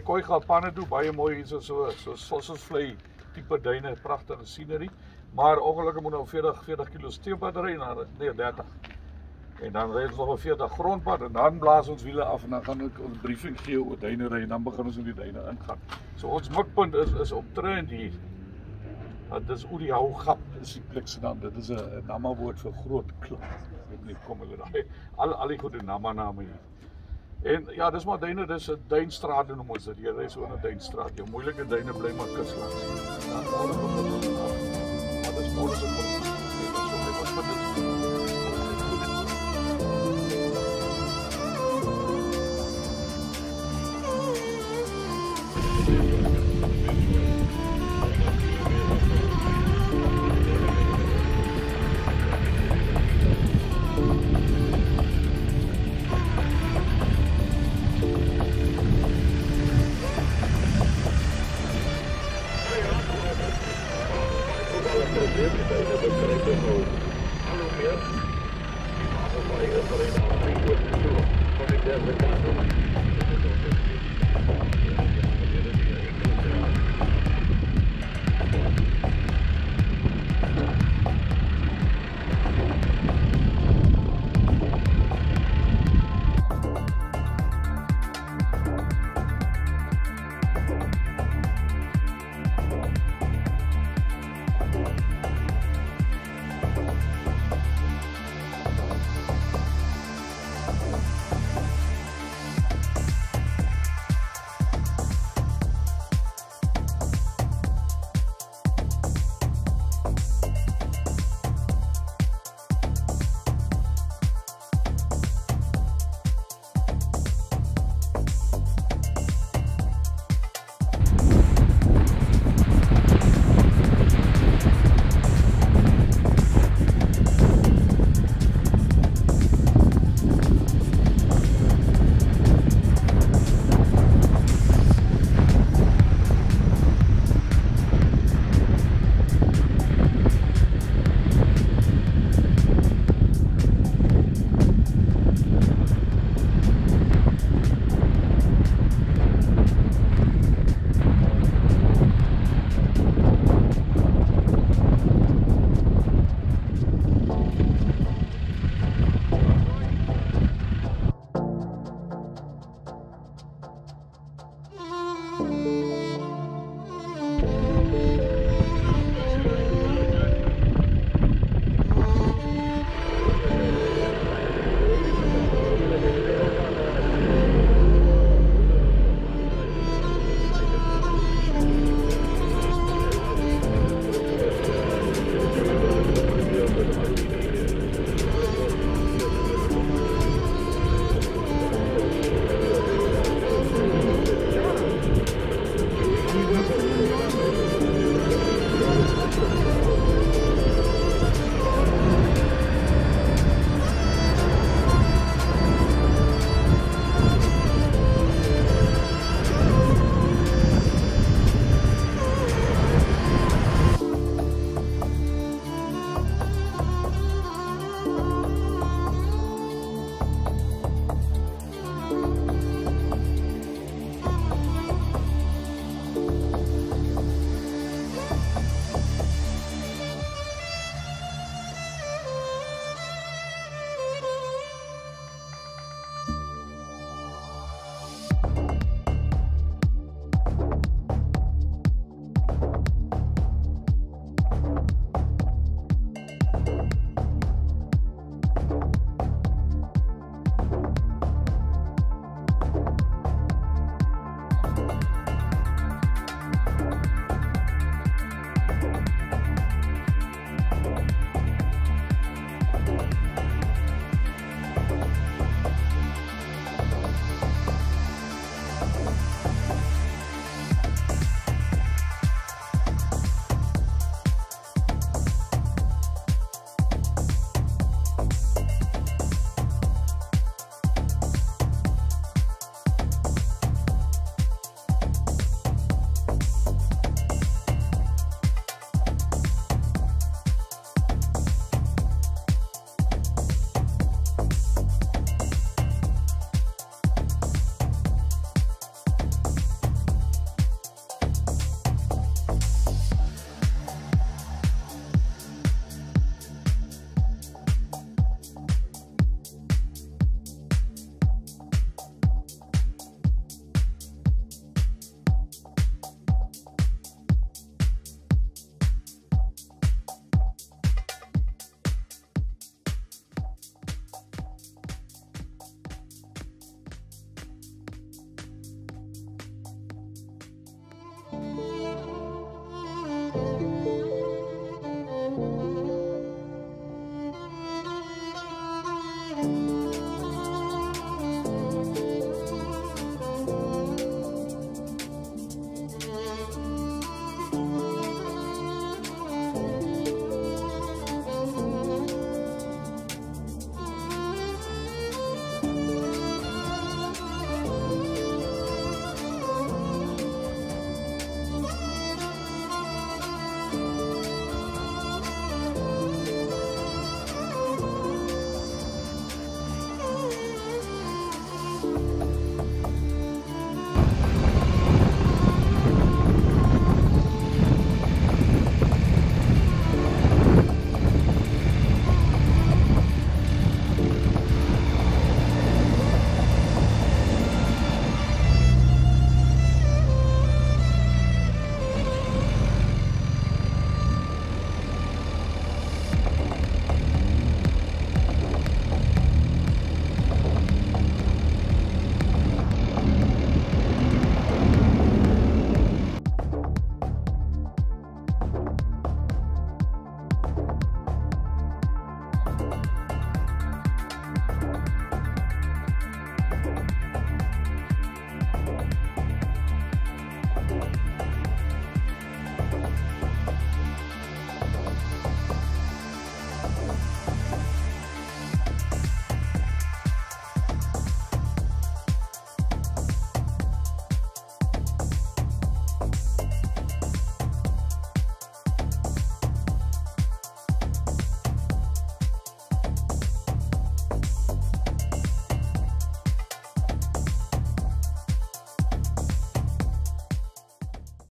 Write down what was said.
kooigatpanne toe, baie mooi hier so sausage tipe duine, pragtige scenery. Maar ongelukkig moet nou 40 kilo steelpad ry, nee 30. En dan ry ons nog 'n 40 grondpad en dan blaas ons wiele af en dan gaan ek ons briefing gee oor duine ry en dan begin ons in die duine ingaan. So ons mikpunt is omtrent hier. Dit is oor die Hougap, is die plek se naam. Dit is 'n Nama woord vir groot klip. Ek weet nie kom hulle daai al die goeie Nama name hier. En ja, dis maar duine, dis 'n duinstraat noem ons dit. Jy ry so 'n duinstraat. Jou moeilike duine bly maar kuslangs. Maar dis môre se kom. Dit is